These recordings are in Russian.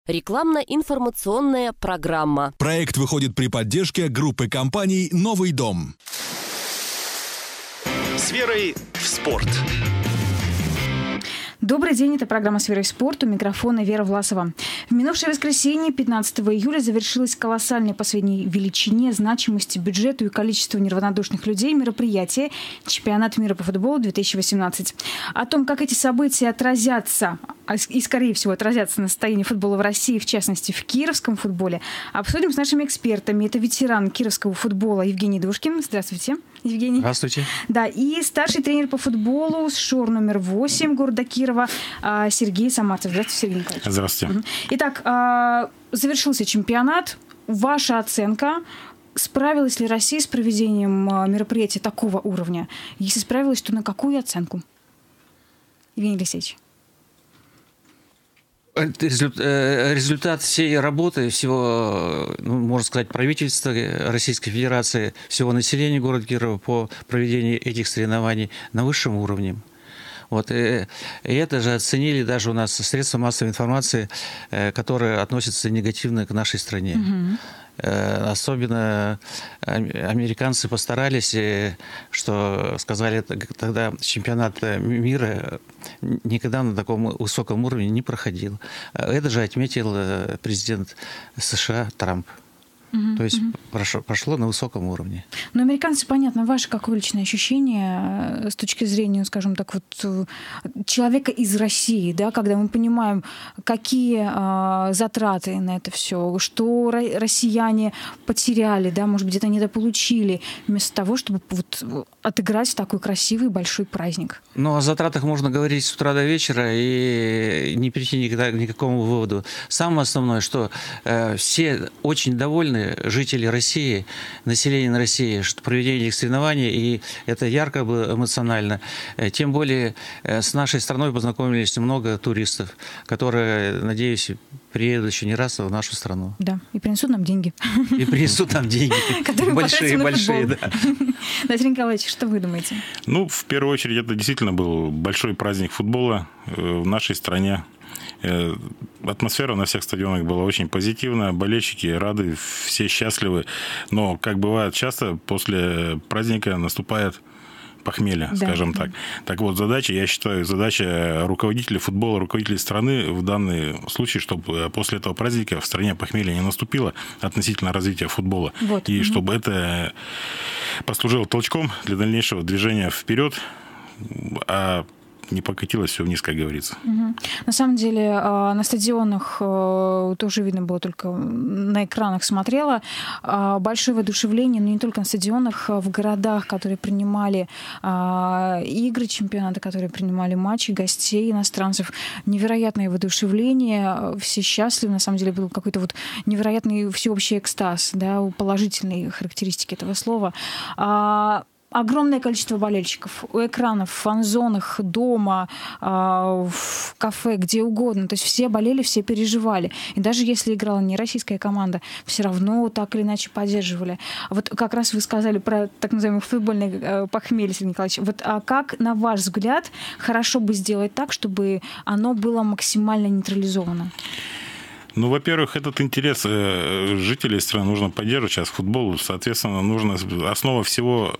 Рекламно-информационная программа. Проект выходит при поддержке группы компаний «Новый дом». С верой в спорт. Добрый день, это программа «С верой в спорт», у микрофона Вера Власова. В минувшее воскресенье, 15 июля, завершилось колоссальное по средней величине, значимости, бюджету и количеству неравнодушных людей мероприятие «Чемпионат мира по футболу 2018». О том, как эти события отразятся, и, скорее всего, отразятся на состоянии футбола в России, в частности, в кировском футболе, обсудим с нашими экспертами. Это ветеран кировского футбола Евгений Душкин. Здравствуйте, Евгений. Здравствуйте. Да, и старший тренер по футболу с ШОР номер 8 города Кирова Сергей Самарцев. Здравствуйте, Сергей Николаевич. Здравствуйте. Итак, завершился чемпионат. Ваша оценка. Справилась ли Россия с проведением мероприятия такого уровня? Если справилась, то на какую оценку? Евгений Алексеевич. Результат всей работы, всего, можно сказать, правительства Российской Федерации, всего населения города Кирова по проведению этих соревнований на высшем уровне. Вот, и это же оценили даже у нас средства массовой информации, которые относятся негативно к нашей стране. Особенно американцы постарались, что сказали тогда, чемпионат мира никогда на таком высоком уровне не проходил. Это же отметил президент США Трамп. То есть прошло на высоком уровне. Но американцы, понятно, ваше какое личное ощущение с точки зрения, скажем так, вот человека из России, да, когда мы понимаем, какие затраты на это все, что россияне потеряли, да, может быть, где-то недополучили, вместо того, чтобы вот отыграть такой красивый большой праздник. Ну, о затратах можно говорить с утра до вечера и не прийти никогда к никакому выводу. Самое основное, что все очень довольны, жители России, население России, что проведение этих соревнований, и это ярко было, эмоционально. Тем более с нашей страной познакомились много туристов, которые, надеюсь, приедут еще не раз в нашу страну. Да, и принесут нам деньги. И принесут нам деньги. Большие, да. Сергей Николаевич, что вы думаете? Ну, в первую очередь, это действительно был большой праздник футбола в нашей стране. Атмосфера на всех стадионах была очень позитивная, болельщики рады, все счастливы. Но, как бывает часто, после праздника наступает похмелье, да, скажем так. Так вот, я считаю, задача руководителей футбола, руководителей страны в данный случай, чтобы после этого праздника в стране похмелье не наступило относительно развития футбола. Вот. И чтобы это послужило толчком для дальнейшего движения вперед, а не покатилось все вниз, как говорится. На самом деле, на стадионах тоже видно было, только на экранах смотрела, большое воодушевление, но не только на стадионах, в городах, которые принимали игры чемпионата, которые принимали матчи, гостей, иностранцев. Невероятное воодушевление, все счастливы, на самом деле был какой-то вот невероятный всеобщий экстаз, да, положительные характеристики этого слова. Огромное количество болельщиков у экранов, в фан-зонах, дома, в кафе, где угодно. То есть все болели, все переживали. И даже если играла не российская команда, все равно так или иначе поддерживали. Вот как раз вы сказали про так называемый футбольный похмелье, Сергей Николаевич. Вот, а как, на ваш взгляд, хорошо бы сделать так, чтобы оно было максимально нейтрализовано? Ну, во-первых, этот интерес жителей страны нужно поддерживать сейчас футбол. Соответственно, нужно основа всего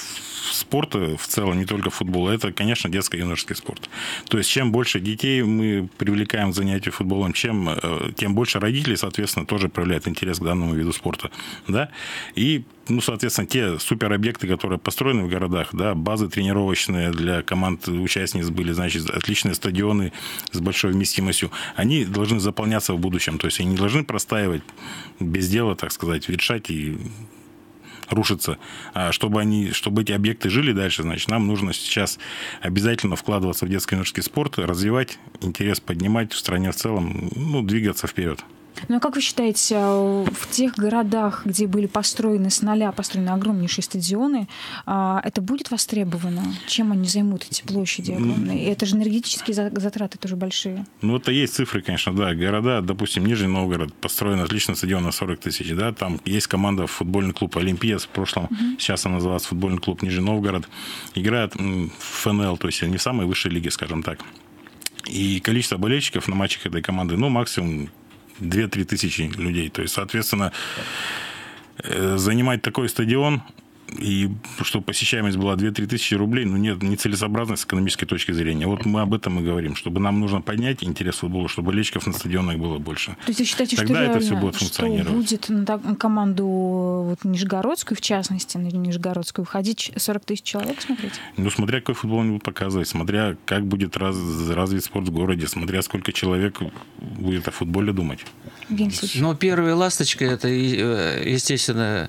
спорта в целом, не только футбола, это, конечно, детско-юношеский спорт. То есть, чем больше детей мы привлекаем к занятию футболом, тем больше родителей, соответственно, тоже проявляют интерес к данному виду спорта. Да? И, соответственно, те суперобъекты, которые построены в городах, да, базы тренировочные для команд-участниц были, значит, отличные стадионы с большой вместимостью, они должны заполняться в будущем. То есть, они не должны простаивать без дела, так сказать, ветшать и рушиться. А чтобы эти объекты жили дальше, значит, нам нужно сейчас обязательно вкладываться в детско-юношеский спорт, развивать, интерес поднимать в стране в целом, двигаться вперед. Ну, а как вы считаете, в тех городах, где были построены с нуля, построены огромнейшие стадионы, это будет востребовано? Чем они займут, эти площади огромные? Это же энергетические затраты тоже большие. Ну, это есть цифры, конечно, да. Города, допустим, Нижний Новгород, построен отличный стадион на 40 тысяч, да, там есть команда, футбольный клуб «Олимпия» в прошлом, сейчас он называется футбольный клуб Нижний Новгород, играет в ФНЛ, то есть не в самой высшей лиге, скажем так. И количество болельщиков на матчах этой команды, максимум 2-3 тысячи людей. То есть, соответственно, занимать такой стадион, и чтобы посещаемость была 2-3 тысячи рублей, ну, нет, нецелесообразно с экономической точки зрения. Вот мы об этом и говорим, чтобы нам нужно поднять интерес к футболу, чтобы болельщиков на стадионах было больше. То есть вы считаете, тогда что это реально, все будет функционировать. что будет на команду вот, нижегородскую, в частности, на нижегородскую, входить 40 тысяч человек смотреть? Ну, смотря какой футбол они будут показывать, смотря как будет развит спорт в городе, смотря сколько человек будет о футболе думать. Ну, первая ласточка, это, естественно,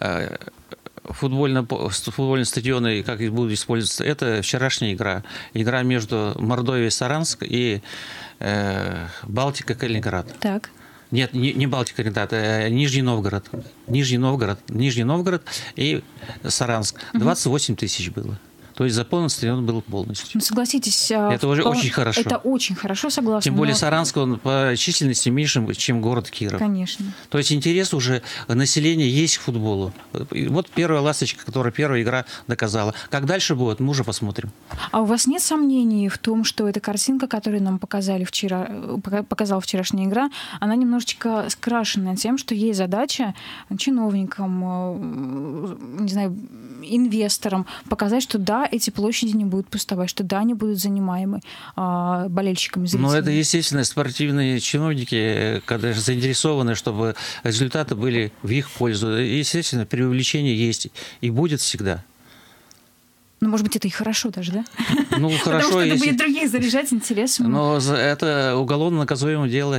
футбольные стадионы, как их будут использоваться, это вчерашняя игра. Игра между Мордовией Саранск и Балтика Калининград. Так. Нет, не Балтика Калининград, а Нижний Новгород. Нижний Новгород и Саранск. 28 тысяч было. То есть заполнен стадион был полностью. Ну, согласитесь. Это уже очень хорошо. Это очень хорошо, согласна. Тем более Саранск, он по численности меньше, чем город Киров. Конечно. То есть интерес уже населения есть к футболу. И вот первая ласточка, которая первая игра доказала. Как дальше будет, мы уже посмотрим. А у вас нет сомнений в том, что эта картинка, которую нам показала вчерашняя игра, она немножечко скрашена тем, что есть задача чиновникам, не знаю, инвесторам показать, что да, эти площади не будут пустовать, что да, они будут занимаемы болельщиками, зрителями. Но это, естественно, спортивные чиновники, когда заинтересованы, чтобы результаты были в их пользу. Естественно, преувеличение есть и будет всегда. Ну, может быть, это и хорошо даже, да? Ну, хорошо, потому что это если... будет других заряжать интересом. Но это уголовно наказуемое дело.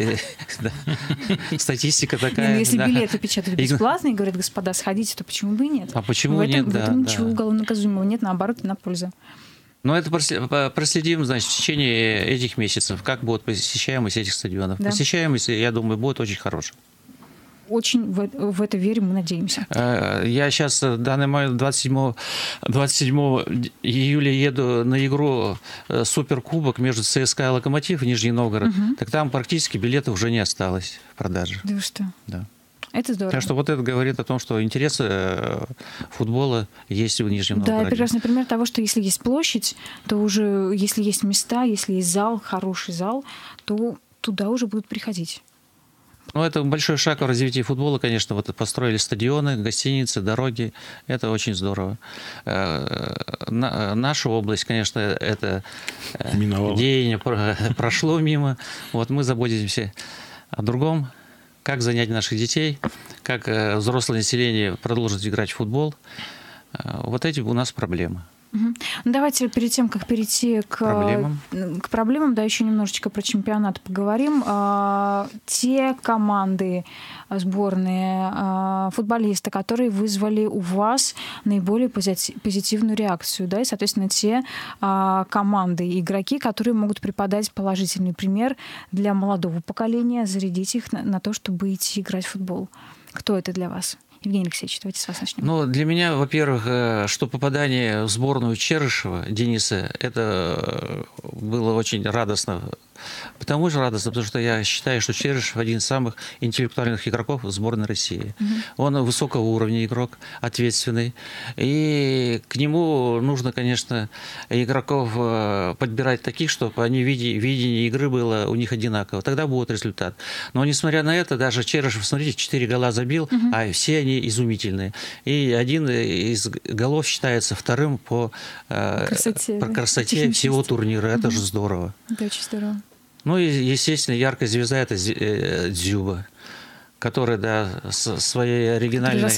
Статистика такая. Если билеты печатают бесплатно и говорят, господа, сходите, то почему бы и нет? А почему нет? В этом ничего уголовно наказуемого нет, наоборот, на пользу. Но это проследим, значит, в течение этих месяцев, как будет посещаемость этих стадионов. Да. Посещаемость, я думаю, будет очень хорошая. Очень в это верим, мы надеемся. Я сейчас, в данный момент, 27 июля еду на игру Суперкубок между ЦСКА и Локомотив в Нижний Новгород. Так там практически билетов уже не осталось в продаже. Да вы что? Да. Это здорово. Так что вот это говорит о том, что интерес футбола есть в Нижнем Новгороде. Да, прекрасный пример того, что если есть площадь, то уже, если есть места, если есть зал, хороший зал, то туда уже будут приходить. Ну, это большой шаг в развитии футбола, конечно. Вот построили стадионы, гостиницы, дороги. Это очень здорово. Наша область, конечно, это деяние прошло мимо. Вот мы заботимся о другом. Как занять наших детей, как взрослое население продолжит играть в футбол. Вот эти у нас проблемы. Ну, давайте перед тем, как перейти к проблемам, да, еще немножечко про чемпионат поговорим. Те команды, сборные, футболисты, которые вызвали у вас наиболее позитивную реакцию, да, и, соответственно, те команды и игроки, которые могут преподать положительный пример для молодого поколения, зарядить их на то, чтобы идти играть в футбол. Кто это для вас? Евгений Алексеевич, давайте с вас начнем. Ну, для меня, во-первых, что попадание в сборную Черышева, Дениса, это было очень радостно. Потому что радостно, потому что я считаю, что Черышев один из самых интеллектуальных игроков в сборной России. Он высокого уровня игрок, ответственный. И к нему нужно, конечно, игроков подбирать таких, чтобы они видение игры было у них одинаково. Тогда будет результат. Но несмотря на это, даже Черышев, смотрите, 4 гола забил, а все они изумительные. И один из голов считается вторым по красоте всего турнира. Это же здорово. Это очень здорово. Ну и, естественно, яркая звезда – это Дзюба, который, да, своей оригинальной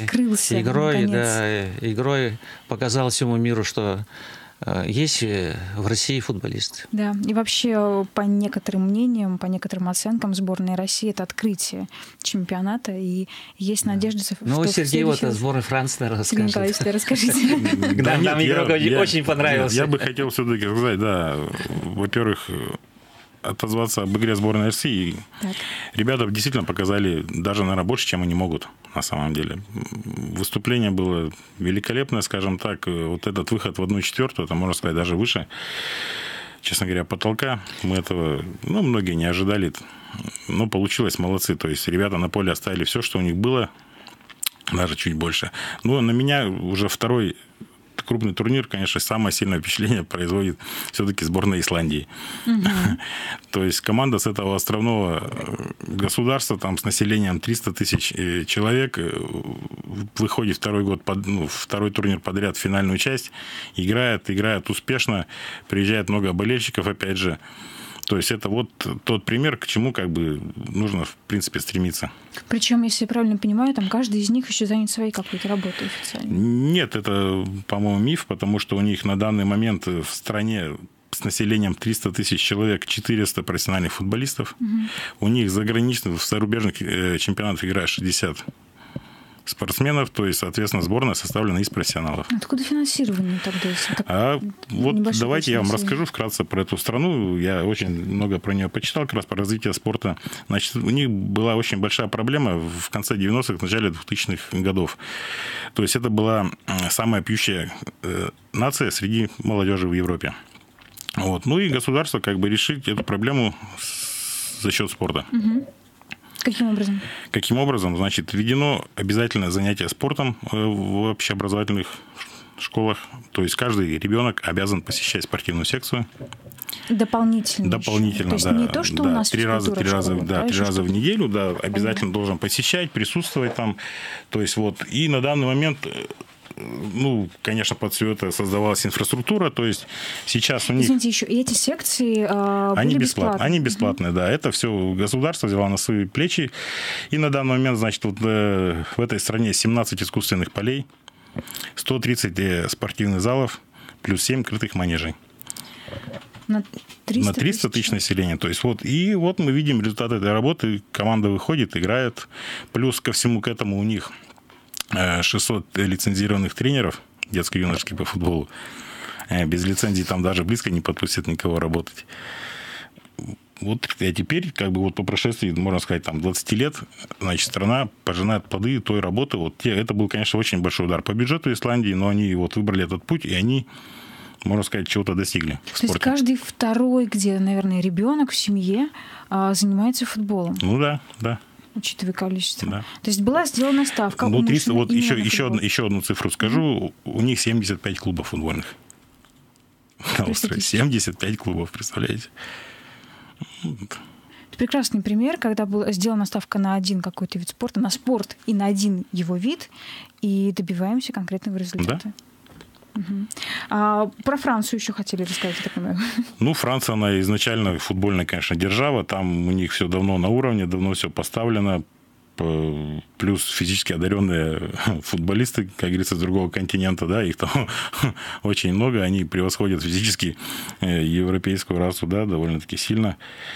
игрой показал всему миру, что есть в России футболисты. Да, и вообще, по некоторым мнениям, по некоторым оценкам, сборная России – это открытие чемпионата, и есть надежда, что Ну, Сергей, вот сборная Франции, наверное, расскажет. Сергей Николаевич, расскажите. Нам игрок очень понравился. Я бы хотел все-таки сказать, да, во-первых, отозваться об игре сборной России. Так. Ребята действительно показали даже, наверное, больше, чем они могут на самом деле. Выступление было великолепное, скажем так. Вот этот выход в 1/4, это, можно сказать, даже выше, честно говоря, потолка. Мы этого, многие не ожидали. Но получилось, молодцы. То есть ребята на поле оставили все, что у них было, даже чуть больше. Но на меня уже второй крупный турнир, конечно, самое сильное впечатление производит все-таки сборная Исландии. То есть команда с этого островного государства, там с населением 300 тысяч человек, выходит второй турнир подряд в финальную часть, играет успешно, приезжает много болельщиков, опять же. То есть это вот тот пример, к чему как бы нужно, в принципе, стремиться. Причем, если я правильно понимаю, там каждый из них еще занят своей какой-то работой официально. Нет, это, по-моему, миф, потому что у них на данный момент в стране с населением 300 тысяч человек 400 профессиональных футболистов. У них заграничных, в зарубежных чемпионатах играет 60 спортсменов, то есть, соответственно, сборная составлена из профессионалов. Откуда финансирование тогда? Вот давайте я вам расскажу вкратце про эту страну. Я очень много про нее почитал, как раз про развитие спорта. Значит, у них была очень большая проблема в конце 90-х, в начале 2000-х годов. То есть это была самая пьющая нация среди молодежи в Европе. Вот. Ну и государство как бы решит эту проблему за счет спорта. Каким образом? Каким образом? Значит, введено обязательное занятие спортом в общеобразовательных школах. То есть каждый ребенок обязан посещать спортивную секцию. Дополнительно. Дополнительно, то есть да. не то, что у нас три раза в неделю, да, обязательно должен посещать, присутствовать там. То есть вот. И на данный момент, ну, конечно, под все это создавалась инфраструктура, то есть сейчас у них... Извините, еще и эти секции они были бесплатные. Они бесплатные, да. Это все государство взяло на свои плечи. И на данный момент, значит, вот в этой стране 17 искусственных полей, 130 спортивных залов, плюс 7 крытых манежей. На 300 тысяч населения. То есть вот, и вот мы видим результат этой работы. Команда выходит, играет. Плюс ко всему к этому у них 600 лицензированных тренеров детско-юношеских по футболу. Без лицензии там даже близко не подпустят никого работать. Вот, а теперь, как бы вот по прошествии, можно сказать, там 20 лет, значит, страна пожинает плоды той работы. Вот это был, конечно, очень большой удар по бюджету Исландии, но они вот выбрали этот путь, и они, можно сказать, чего-то достигли в спорте. То есть каждый второй, где, наверное, ребенок в семье занимается футболом. Ну да, да. Учитывая количество. Да. То есть была сделана ставка. Ну, 300, вот еще одну цифру скажу. У них 75 клубов футбольных. На острове 75 клубов, представляете? Это прекрасный пример, когда была сделана ставка на один какой-то вид спорта, на спорт и на один его вид, и добиваемся конкретного результата. Да. Про Францию еще хотели рассказать, я так понимаю. Ну, Франция, она изначально футбольная, конечно, держава. Там у них все давно на уровне, давно все поставлено. Плюс физически одаренные футболисты, как говорится, с другого континента, да, их там очень много. Они превосходят физически европейскую расу, да, довольно-таки сильно.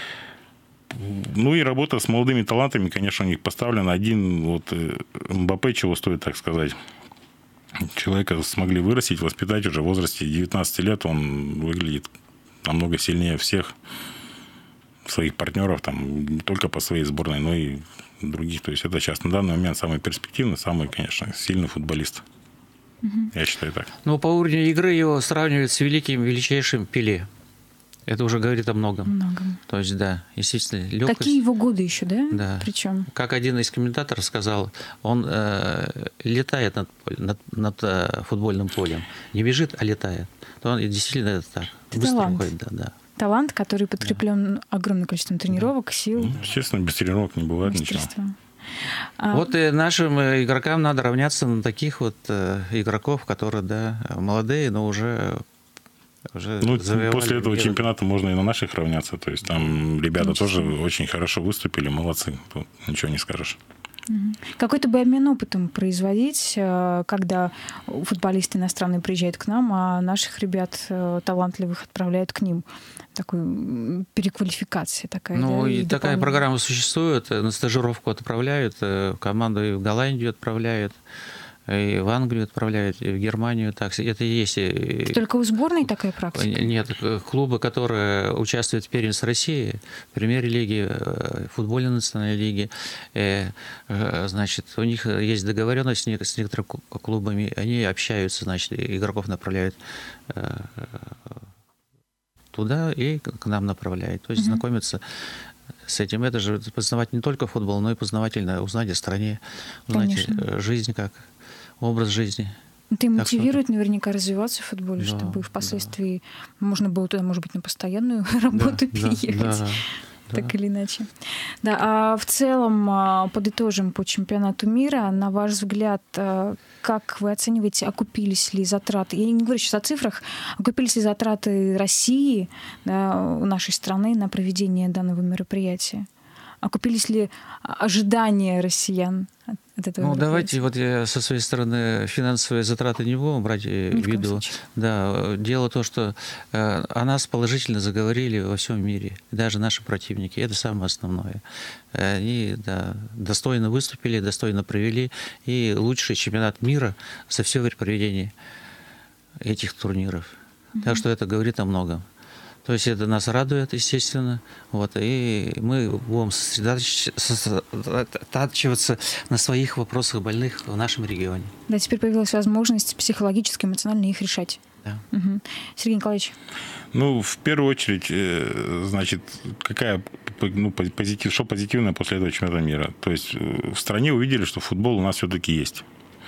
Ну и работа с молодыми талантами, конечно, у них поставлена. Один вот Мбаппе, чего стоит, так сказать. Человека смогли вырастить, воспитать уже в возрасте 19 лет. Он выглядит намного сильнее всех своих партнеров, там, не только по своей сборной, но и других. То есть это сейчас на данный момент самый перспективный, самый, конечно, сильный футболист. Я считаю так. Ну, по уровню игры его сравнивают с величайшим Пеле. Это уже говорит о многом. То есть, да, естественно, легкость. Какие его годы еще, да? Да. Причем? Как один из комментаторов сказал, он летает над футбольным полем. Не бежит, а летает. То он действительно это так. Это быстро талант. уходит, да. Талант, который подкреплен огромным количеством тренировок, сил. Естественно, без тренировок не бывает ничего. Вот и нашим игрокам надо равняться на таких вот игроков, которые, да, молодые, но уже ну, после этого чемпионата можно и на наших равняться. То есть там ребята тоже очень хорошо выступили, молодцы. Тут ничего не скажешь. Какой-то бы обмен опытом производить, когда футболисты иностранные приезжают к нам, а наших ребят талантливых отправляют к ним. Такой переквалификация такая. Ну, да, и такая программа существует. На стажировку отправляют, команду и в Голландию отправляют, и в Англию отправляют, и в Германию. Так, это и есть. Только у сборной такая практика? Нет, клубы, которые участвуют в первенстве России, в премьер-лиге, футбольной национальной лиге, значит, у них есть договоренность с некоторыми клубами, они общаются, значит, игроков направляют туда и к нам направляют. То есть знакомиться с этим. Это же познавать не только футбол, но и познавательно узнать о стране, узнать жизнь как образ жизни. Это и мотивирует наверняка развиваться в футболе, Да, чтобы впоследствии можно было туда, может быть, на постоянную работу переехать. Так или иначе. Да, а в целом, подытожим по чемпионату мира, на ваш взгляд, как вы оцениваете, окупились ли затраты, я не говорю сейчас о цифрах, окупились ли затраты России, да, нашей страны на проведение данного мероприятия? Окупились ли ожидания россиян от этого мероприятия? Давайте, вот я со своей стороны финансовые затраты не будем брать в виду. Да, дело то, что о нас положительно заговорили во всем мире, даже наши противники. Это самое основное. Они достойно выступили, достойно провели, и лучший чемпионат мира за все время проведения этих турниров. Так что это говорит о многом. То есть это нас радует, естественно. И мы будем сосредотачиваться на своих вопросах больных в нашем регионе. Да, теперь появилась возможность психологически, эмоционально их решать. Да. Угу. Сергей Николаевич. В первую очередь, значит, что позитивное после этого чемпионата мира? То есть в стране увидели, что футбол у нас все-таки есть.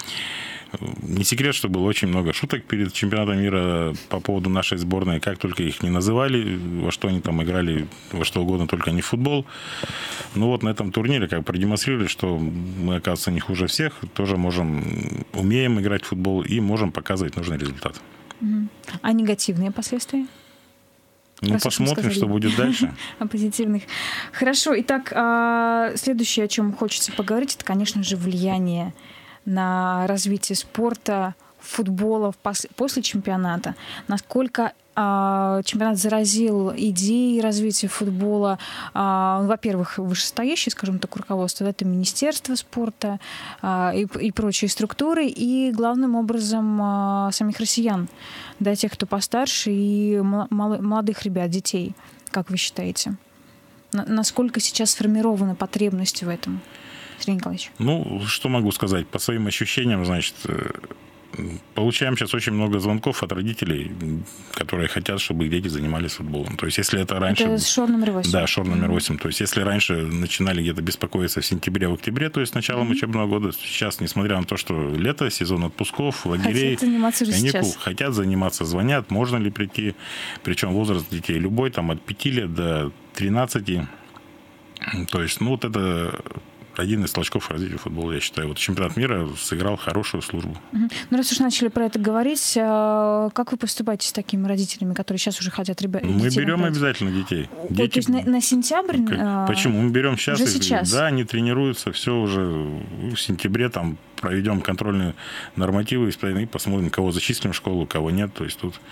Не секрет, что было очень много шуток перед чемпионатом мира по поводу нашей сборной. Как только их не называли, во что они там играли, во что угодно, только не в футбол. На этом турнире продемонстрировали, что мы, оказывается, не хуже всех. Тоже умеем играть в футбол и можем показывать нужный результат. А негативные последствия? Посмотрим, что будет дальше. О позитивных. Хорошо. Итак, следующее, о чем хочется поговорить, это, конечно же, влияние на развитие спорта, футбола после чемпионата. Насколько чемпионат заразил идеи развития футбола, во-первых, вышестоящее, скажем так, руководство, это Министерство спорта и прочие структуры, и главным образом самих россиян, тех, кто постарше, и молодых ребят, детей. Как вы считаете? Насколько сейчас сформирована потребность в этом? Сергей Николаевич. Что могу сказать? По своим ощущениям, значит, получаем сейчас очень много звонков от родителей, которые хотят, чтобы их дети занимались футболом. То есть, если это раньше... Это шор номер 8. Да, шор номер 8. То есть, если раньше начинали где-то беспокоиться в сентябре, в октябре, то есть, с началом учебного года, сейчас, несмотря на то, что лето, сезон отпусков, лагерей, каникул, хотят заниматься, звонят, можно ли прийти. Причем возраст детей любой, от 5 лет до 13. То есть, это... один из толчков развития футбола, я считаю. Чемпионат мира сыграл хорошую службу. Раз уж начали про это говорить, как вы поступаете с такими родителями, которые сейчас уже хотят детей? Мы берем обязательно детей. То есть на сентябрь? Почему? Мы берем сейчас. Уже сейчас? Да, они тренируются, все уже в сентябре проведем контрольные нормативы и посмотрим, кого зачислим в школу, кого нет. То есть тут...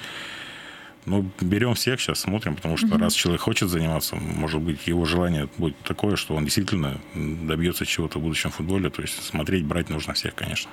берем всех, сейчас смотрим, потому что раз человек хочет заниматься, может быть, его желание будет такое, что он действительно добьется чего-то в будущем футболе. То есть смотреть, брать нужно всех, конечно.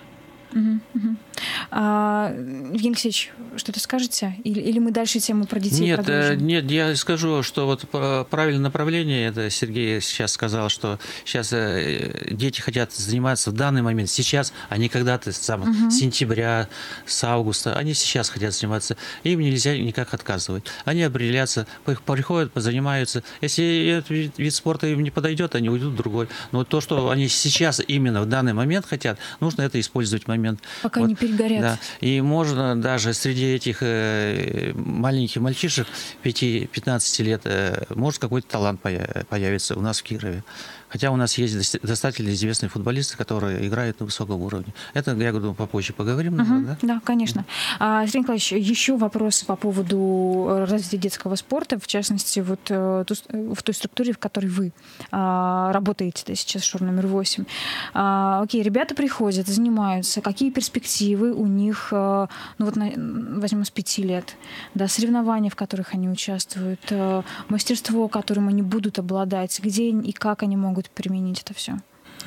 Евгений Алексеевич, что-то скажете? Или мы дальше тему про детей продолжим? Нет, я скажу, что правильное направление, это Сергей сейчас сказал, что сейчас дети хотят заниматься в данный момент, сейчас, а не когда-то с сентября, с августа, они сейчас хотят заниматься, им нельзя никак отказывать. Они определятся, приходят, позанимаются. Если этот вид спорта им не подойдет, они уйдут в другой. Но то, что они сейчас именно в данный момент хотят, нужно это использовать в момент. Пока не перегорят. Да. И можно даже среди этих маленьких мальчишек 5-15 лет может какой-то талант появиться у нас в Кирове. Хотя у нас есть достаточно известные футболисты, которые играют на высоком уровне. Это, я думаю, попозже поговорим. Наверное, да, конечно. Сергей Николаевич, еще вопросы по поводу развития детского спорта, в частности, в той структуре, в которой вы работаете сейчас, шор номер 8. Окей, ребята приходят, занимаются. Какие перспективы у них, возьмем с 5 лет, соревнования, в которых они участвуют, мастерство, которым они будут обладать, где и как они могут применить это все?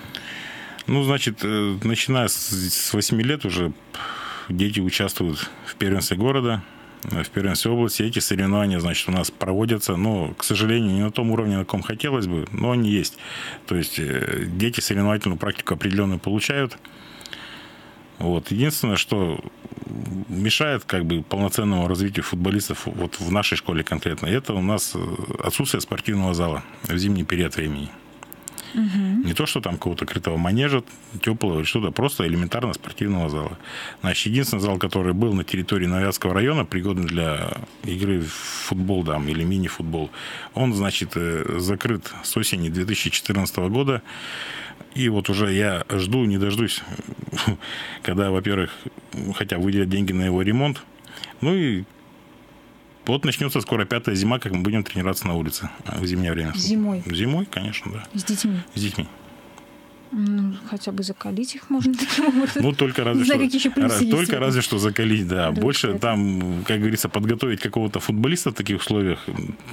Начиная с 8 лет уже дети участвуют в первенстве города, в первенстве области. Эти соревнования, у нас проводятся, но, к сожалению, не на том уровне, на каком хотелось бы, но они есть. То есть дети соревновательную практику определенную получают. Единственное, что мешает полноценному развитию футболистов в нашей школе конкретно, это у нас отсутствие спортивного зала в зимний период времени. Не то, что там какого-то крытого манежа, теплого или что-то, просто элементарно спортивного зала. Значит, единственный зал, который был на территории Новоятского района, пригодный для игры в футбол там, или мини-футбол, он, значит, закрыт с осени 2014 года. И вот уже я жду, не дождусь, когда, во-первых, хотя выделят деньги на его ремонт. Ну и вот начнется скоро 5-я зима, как мы будем тренироваться на улице в зимнее время. Зимой? Зимой, конечно, да. С детьми? С детьми. Ну, хотя бы закалить их можно таким образом. Ну, только разве что. Только разве что закалить, да. Да, больше это. там, как говорится, подготовить какого-то футболиста в таких условиях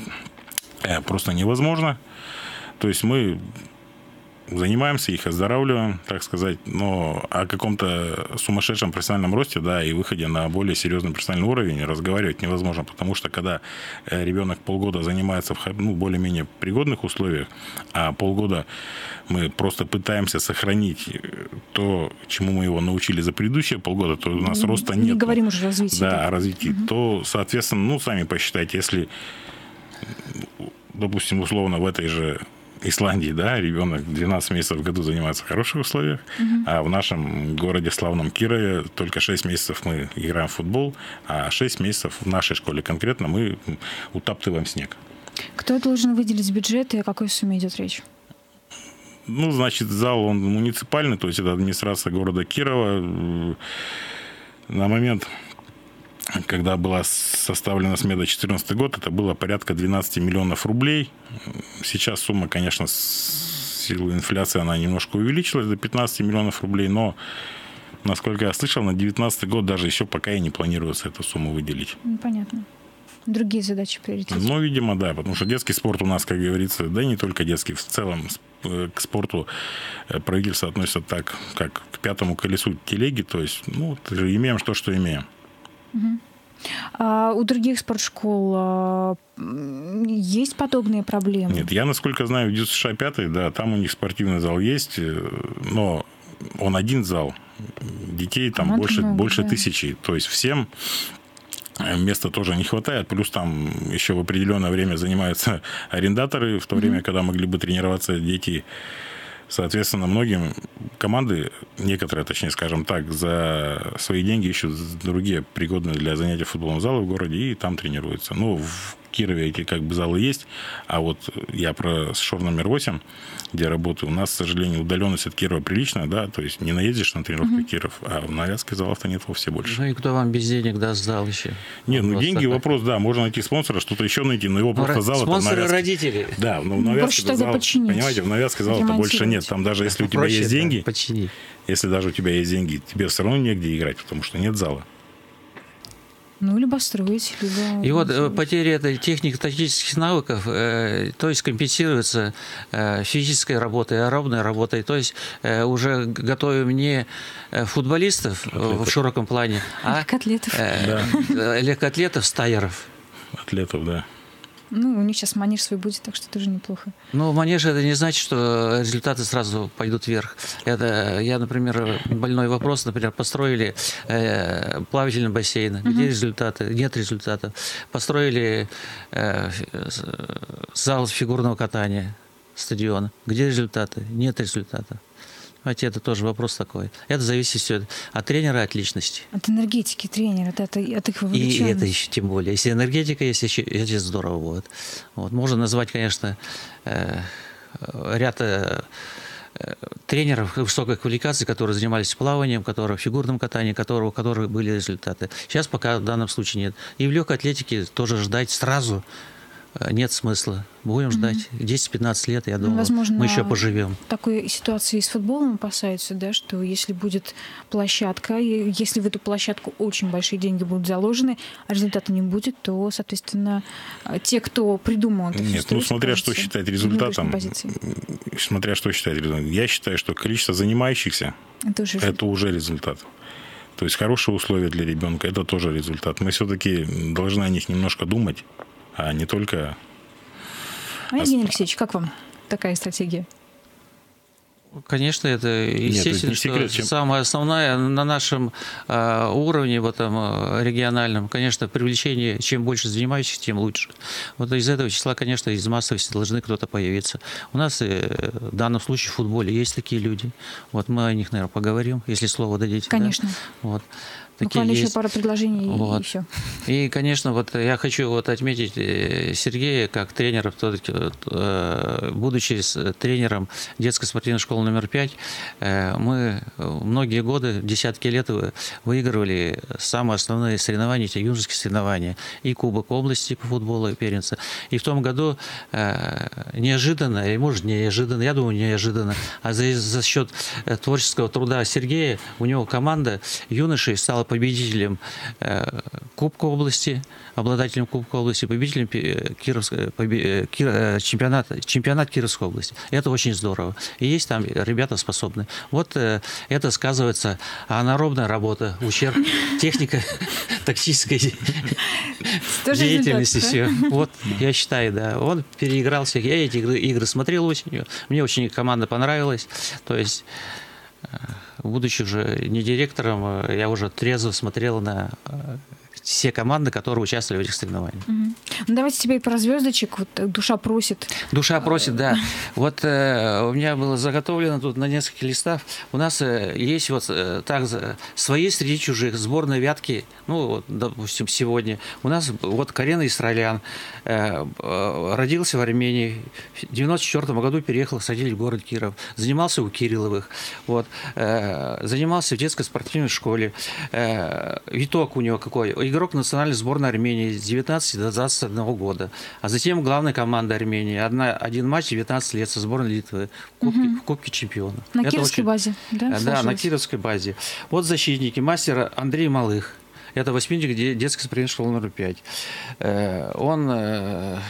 просто невозможно. То есть мы занимаемся, их оздоравливаем, так сказать, но о каком-то сумасшедшем профессиональном росте, да, и выходе на более серьезный профессиональный уровень разговаривать невозможно, потому что когда ребенок полгода занимается в более-менее пригодных условиях, а полгода мы просто пытаемся сохранить то, чему мы его научили за предыдущие полгода, то у нас роста нет. Не говорим уже о развитии. Да, о развитии. То, соответственно, сами посчитайте, если, допустим, условно в этой же Исландии, да, ребенок 12 месяцев в году занимается в хороших условиях, а в нашем городе славном Кирове только 6 месяцев мы играем в футбол, а 6 месяцев в нашей школе конкретно мы утаптываем снег. Кто должен выделить бюджет и о какой сумме идет речь? Ну, значит, зал, он муниципальный, то есть это администрация города Кирова. На момент, когда была составлена смета 2014 год, это было порядка 12 миллионов рублей. Сейчас сумма, конечно, с силу инфляции она немножко увеличилась до 15 миллионов рублей, но, насколько я слышал, на 2019 год даже еще пока и не планируется эту сумму выделить. Понятно. Другие задачи приоритетные. Ну, видимо, да, потому что детский спорт у нас, как говорится, да и не только детский, в целом к спорту правительство относится так, как к пятому колесу телеги, то есть, имеем то, что имеем. А у других спортшкол есть подобные проблемы? Нет, я, насколько знаю, в ДЮСШ 5, да, там у них спортивный зал есть, но он один зал. Детей там больше 1000. То есть всем места тоже не хватает. Плюс там еще в определенное время занимаются арендаторы, в то время, когда могли бы тренироваться дети. Соответственно, многим команды, некоторые, точнее, скажем так, за свои деньги ищут другие пригодные для занятия футболом залы в городе и там тренируются. Ну, в Кирове эти залы есть, а вот я про ШОР номер 8, где работаю, у нас, к сожалению, удаленность от Кирова приличная, да, то есть не наездишь на тренировку Киров, а в Новоятске залов-то нет вовсе больше. Ну и кто вам без денег даст зал еще? Не, деньги вопрос, да, можно найти спонсора, что-то еще найти, но его просто зал... Спонсоры родители. Да, но в Новоятске зал, понимаете, в Новоятске зала-то больше нет, там даже если у тебя есть деньги, если даже у тебя есть деньги, тебе все равно негде играть, потому что нет зала. Ну, либо строить, либо... И вот потеря этой технико-тактических навыков, то есть компенсируется физической работой, аэробной работой, то есть уже готовим не футболистов в широком плане, а легкоатлетов, стайеров. Атлетов, да. Ну, у них сейчас манеж свой будет, так что тоже неплохо. Ну, манеж это не значит, что результаты сразу пойдут вверх. Я, например, больной вопрос, например, построили плавательный бассейн. Где результаты? Нет результатов. Построили зал фигурного катания, стадион. Где результаты? Нет результатов. Понимаете, это тоже вопрос такой. Это зависит все от тренера, от личности. От энергетики тренера, от их вовлеченности. И это еще тем более. Если энергетика есть, это здорово будет. Вот. Можно назвать, конечно, ряд тренеров высокой квалификации, которые занимались плаванием, которые в фигурном катании, у которых были результаты. Сейчас пока в данном случае нет. И в легкой атлетике тоже ждать сразу нет смысла. Будем ждать. 10-15 лет, я думаю, возможно, мы еще поживем. Такой ситуации с футболом опасаются, да, что если будет площадка, и если в эту площадку очень большие деньги будут заложены, а результата не будет, то, соответственно, те, кто придумал это, нет, смотря что считать результатом. Смотря что считать результатом. Я считаю, что количество занимающихся это уже результат. То есть хорошие условия для ребенка это тоже результат. Мы все-таки должны о них немножко думать, а не только... А, Евгений Алексеевич, как вам такая стратегия? Конечно, это естественно, секрет, что самое основное на нашем уровне, в этом региональном, конечно, привлечение, чем больше занимающихся, тем лучше. Вот из этого числа, конечно, из массовости должны кто-то появиться. У нас в данном случае в футболе есть такие люди. Вот мы о них, наверное, поговорим, если слово дадите. Конечно. Да? Вот. Буквально еще пару предложений, вот. И все. И, конечно, вот я хочу отметить Сергея как тренера, будучи тренером детской спортивной школы номер 5, мы многие годы, десятки лет выигрывали самые основные соревнования, эти юношеские соревнования, и Кубок области по футболу, и первенца. И в том году неожиданно, или может неожиданно, я думаю неожиданно, а за счет творческого труда Сергея, у него команда юношей стала победителем Кубка области, обладателем Кубка области, победителем чемпионат Кировской области. Это очень здорово. И есть там ребята способны. Вот это сказывается анаэробная работа, ущерб технико-тактической деятельности. Все. Вот, я считаю, да. Он переиграл всех. Я эти игры смотрел осенью. Мне очень команда понравилась. То есть, будучи уже не директором, я уже трезво смотрел на все команды, которые участвовали в этих соревнованиях. Ну, давайте теперь про звездочек. Вот душа просит. Душа просит, да. Вот у меня было заготовлено тут на нескольких листах. У нас есть вот так свои среди чужих. Сборная Вятки, ну, вот, допустим, сегодня. У нас вот Карен Исраилян родился в Армении. В 1994 году переехал, садили в город Киров. Занимался у Кирилловых. Вот. Занимался в детской спортивной школе. Виток у него какой? Игрок национальной сборной Армении с 19 до 21 года. А затем главная команда Армении. Один матч 19 лет со сборной Литвы в Кубке чемпионов. На Кировской базе, да? Да, на Кировской базе. Вот защитники. Мастер Андрей Малых. Это воспитанник детской спортивной школы номер 5. Он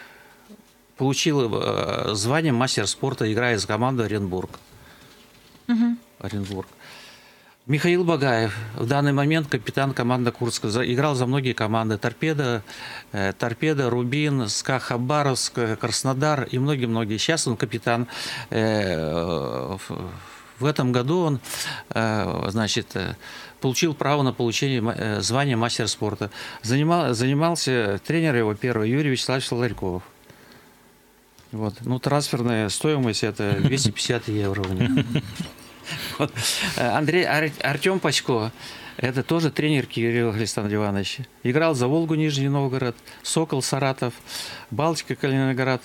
получил звание мастера спорта, играя за команду Оренбург. Оренбург. Михаил Багаев, в данный момент капитан команды Курска, играл за многие команды. Торпеда, Рубин, СКА Хабаровск, Краснодар и многие-многие. Сейчас он капитан. В этом году он, значит, получил право на получение звания мастера спорта. Занимался тренер его первый Юрий Вячеславович Соларьков. Вот. Ну, трансферная стоимость это 250 евро у него. Вот. Артем Пасько, это тоже тренер Кирилла Александра Ивановича. Играл за Волгу, Нижний Новгород, Сокол, Саратов, Балтика, Калининград,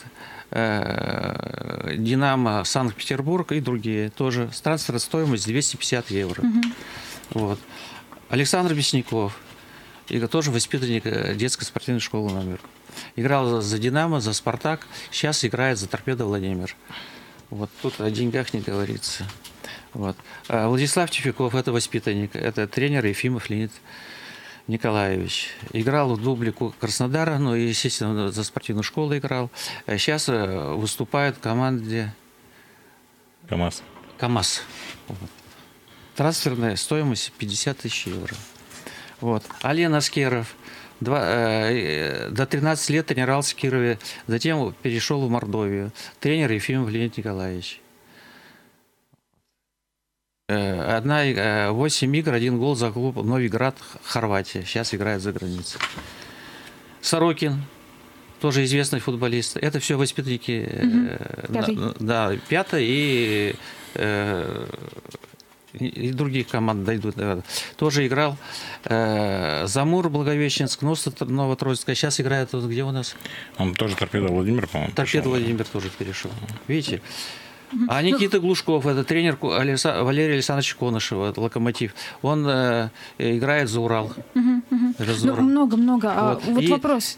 Динамо, Санкт-Петербург и другие. Тоже трансферная стоимость 250 евро. Вот. Александр Мясников, тоже воспитанник детской спортивной школы номер. Играл за Динамо, за Спартак, сейчас играет за Торпедо Владимир. Вот тут о деньгах не говорится. Вот. Владислав Тюфяков, это воспитанник, это тренер Ефимов Леонид Николаевич. Играл в дубле Краснодара, ну, естественно, за спортивную школу играл. Сейчас выступает в команде КамАЗ. КамАЗ. Вот. Трансферная стоимость 50 тысяч евро. Вот. Ален Аскеров. До 13 лет тренировался в Кирове, затем перешел в Мордовию. Тренер Ефимов Леонид Николаевич. 8 игр, 1 гол за клуб Новиград, Хорватия. Сейчас играет за границей. Сорокин, тоже известный футболист. Это все воспитанники пятой и других команд дойдут. Тоже играл Замур, Благовещенск, Новотроицкая. Сейчас играет, где у нас? Он тоже Торпедо Владимир, по-моему. Торпедо Владимир тоже перешел. Видите? А Никита Глушков, это тренер Валерия Александровича Конышева, это Локомотив. Он играет за Урал. Много-много. Вот вопрос.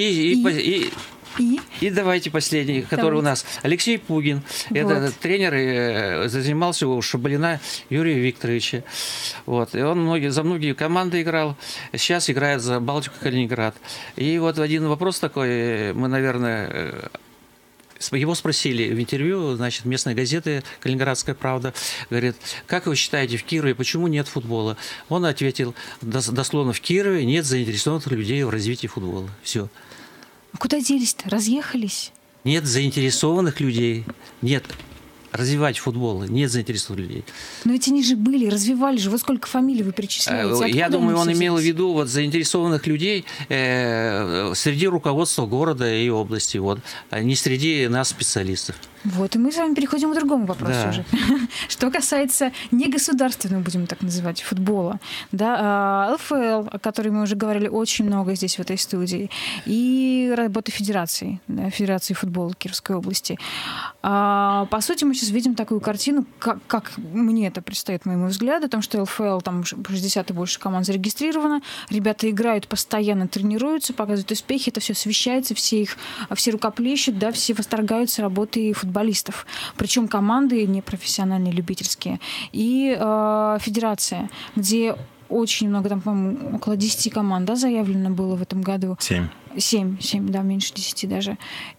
И давайте последний, который у нас. Алексей Пугин. Вот. Это тренер, занимался у Шабалина Юрия Викторовича. Вот. И он за многие команды играл. Сейчас играет за Балтику, Калининград. И вот один вопрос такой, мы, наверное... Его спросили в интервью, значит, местной газеты «Калининградская правда». Говорит, как вы считаете, в Кирове почему нет футбола? Он ответил, дословно, в Кирове нет заинтересованных людей в развитии футбола. Все. А куда делись-то? Разъехались? Нет заинтересованных людей. Нет. развивать футбол, нет заинтересованных людей. Но ведь они же были, развивали же. Вот сколько фамилий вы перечисляете. Я думаю, он имел в виду вот заинтересованных людей среди руководства города и области, вот, а не среди нас, специалистов. Вот, и мы с вами переходим к другому вопросу Да. уже. Что касается негосударственного, будем так называть, футбола, да, ЛФЛ, о которой мы уже говорили очень много здесь, в этой студии, и работа Федерации, да, Федерации футбола Кировской области. По сути, мы сейчас видим такую картину, как мне это предстоит, моему взгляду, о том, что ЛФЛ, там 60 и больше команд зарегистрировано, ребята играют постоянно, тренируются, показывают успехи, это все освещается, все рукоплещут, да, все восторгаются работой футболистов. Причем команды непрофессиональные, любительские. И федерация, где очень много, там, по-моему, около 10 команд, да, заявлено было в этом году. 7, да, меньше 10 даже.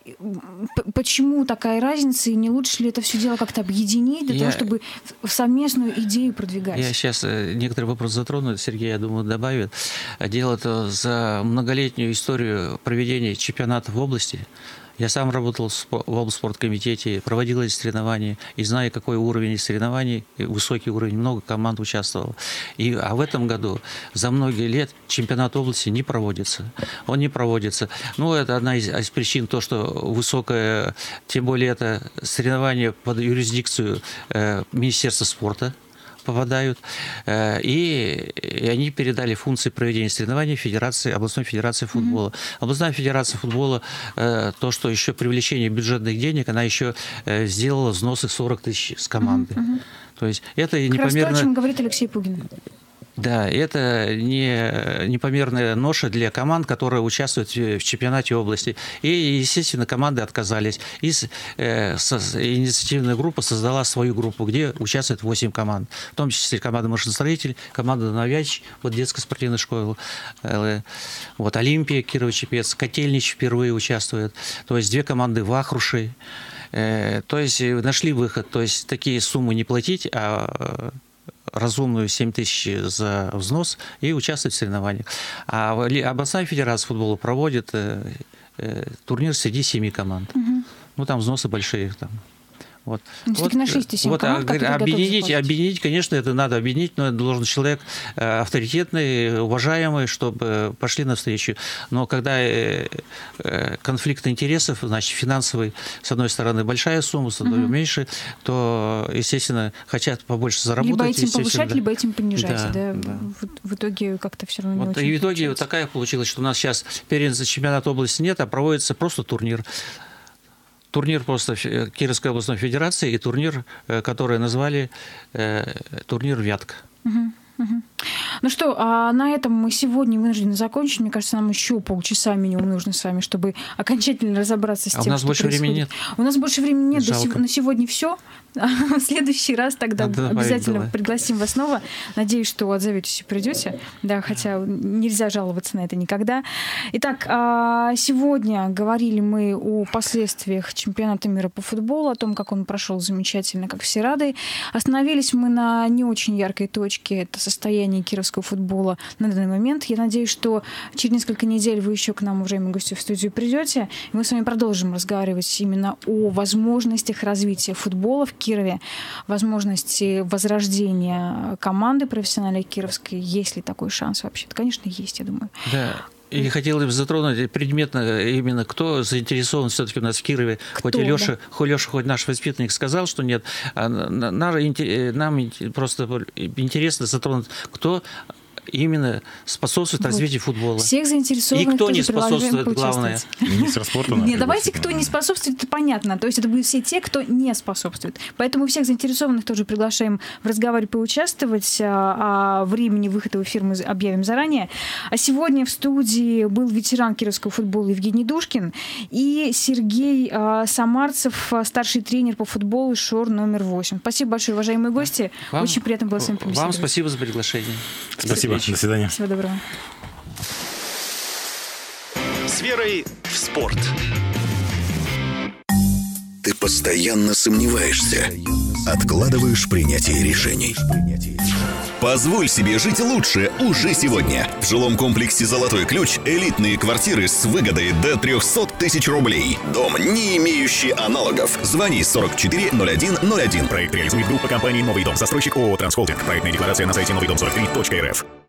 Почему такая разница, и не лучше ли это все дело как-то объединить для того, чтобы совместную идею продвигать? Я сейчас некоторый вопрос затрону, Сергей, я думаю, добавит. Дело-то за многолетнюю историю проведения чемпионатов в области. Я сам работал в облспорткомитете, проводил эти соревнования и знаю, какой уровень соревнований, высокий уровень, много команд участвовало. А в этом году за многие лет чемпионат области не проводится. Он не проводится. Ну, это одна из причин, то, что высокое, тем более это соревнования под юрисдикцию Министерства спорта попадают, и они передали функции проведения соревнований областной федерации футбола. Областная федерация футбола, то, что еще привлечение бюджетных денег, она еще сделала взносы 40 тысяч с команды. То есть это непомерно... Как раз то, о чем говорит Алексей Пугин. Да, это непомерная ноша для команд, которые участвуют в чемпионате области. И, естественно, команды отказались. И инициативная группа создала свою группу, где участвует 8 команд. В том числе команда «Машиностроитель», команда «Новяч», вот детская спортивная школа, вот «Олимпия», Кирово-Чепец, «Котельнич» впервые участвует. То есть 2 команды «Вахруши». То есть нашли выход. То есть такие суммы не платить, а разумную 7 тысяч за взнос и участвовать в соревнованиях. А областная федерация футбола проводит турнир среди 7 команд. Ну, там взносы большие. Там. Вот. Объединить, конечно, это надо объединить, но это должен человек авторитетный, уважаемый, чтобы пошли навстречу. Но когда конфликт интересов, значит, финансовый, с одной стороны, большая сумма, с одной меньше, то, естественно, хотят побольше заработать. Либо этим повышать, либо этим понижать. Да. В итоге как-то все равно не очень. И в итоге вот такая получилась, что у нас сейчас первенства чемпионата области нет, а проводится просто турнир. Турнир просто Кировской областной федерации и турнир, который назвали турнир «Вятка». Ну что, на этом мы сегодня вынуждены закончить. Мне кажется, нам еще полчаса минимум нужно с вами, чтобы окончательно разобраться с тем, у нас что больше происходит. Времени нет. У нас больше времени нет. Жалко. На сегодня все. В следующий раз тогда обязательно пригласим вас снова. Надеюсь, что отзоветесь и придете. Да, хотя нельзя жаловаться на это никогда. Итак, сегодня говорили мы о последствиях чемпионата мира по футболу, о том, как он прошел замечательно, как все рады. Остановились мы на не очень яркой точке. Это состояние кировского футбола на данный момент. Я надеюсь, что через несколько недель вы еще к нам, уважаемые гости, в студию придете, и мы с вами продолжим разговаривать именно о возможностях развития футбола в Кирове, возможности возрождения команды профессиональной кировской. Есть ли такой шанс вообще? Конечно, есть, я думаю. Да. И хотел бы затронуть предметно именно, кто заинтересован все-таки у нас в Кирове. Хоть и Леша, хоть наш воспитанник сказал, что нет. Нам просто интересно затронуть, кто именно способствует развитию футбола. Всех заинтересованных. И кто не способствует, главное. Министр спорта. Нет, давайте, кто не способствует, это понятно. То есть это будут все те, кто не способствует. Поэтому всех заинтересованных тоже приглашаем в разговоре поучаствовать. О времени выхода в эфир мы объявим заранее. А сегодня в студии был ветеран кировского футбола Евгений Душкин и Сергей Самарцев, старший тренер по футболу ШОР номер 8. Спасибо большое, уважаемые гости. Очень приятно было с вами побеседовать. Вам спасибо за приглашение. Спасибо. До свидания. Всего доброго. С верой в спорт. Ты постоянно сомневаешься, откладываешь принятие решений. Позволь себе жить лучше уже сегодня. В жилом комплексе «Золотой ключ» элитные квартиры с выгодой до 300 тысяч рублей. Дом, не имеющий аналогов. Звони 440101. Проект реализует группа компаний «Новый дом». Застройщик ООО «Трансхолдинг». Проектная декларация на сайте новыйдом43.рф.